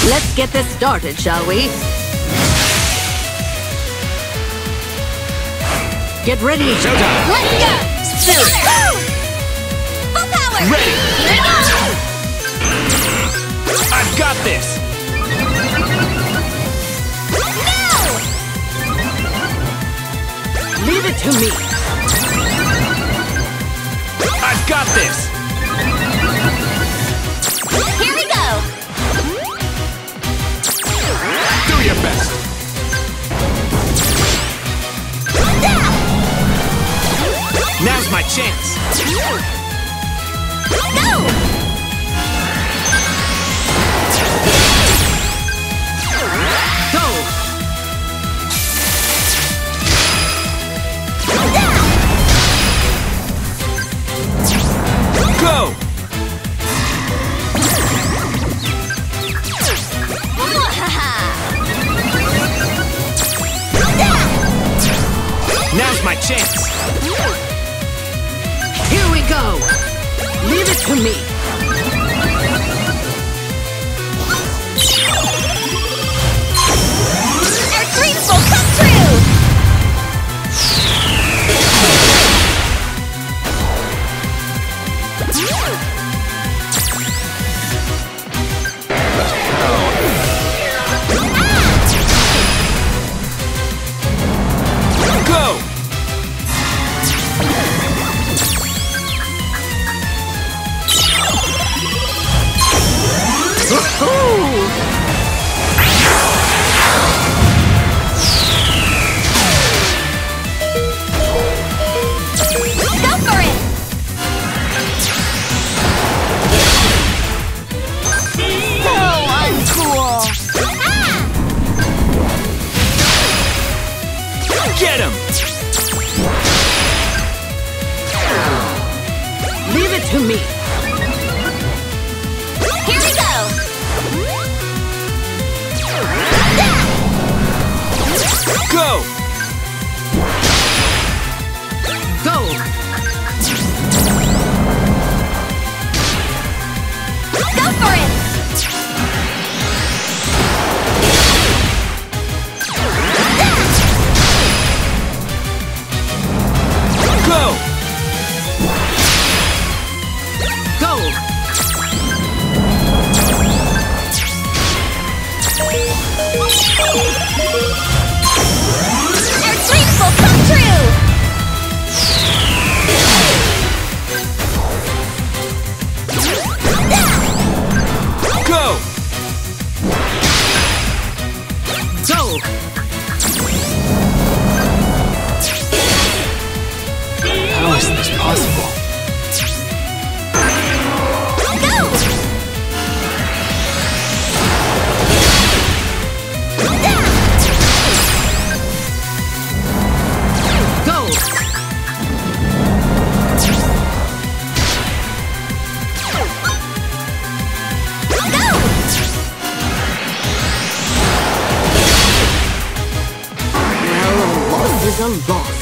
Let's get this started, shall we? Get ready! Showtime! Let's go! Spirit! Full power! Ready! Here we go! I've got this! No! Leave it to me! I've got this! Here we go! Do your best! Now's my chance! Go! Go! Go! Now's my chance! Here we go! Leave it to me! Our dreams will come true! Go! Go for it! So uncool! Get him! Leave it to me! Here we go! Go! Go! Go for it! Go! Go! Our dreams will come true! Go! Go! How is this possible? Go! Well, a loss is a loss.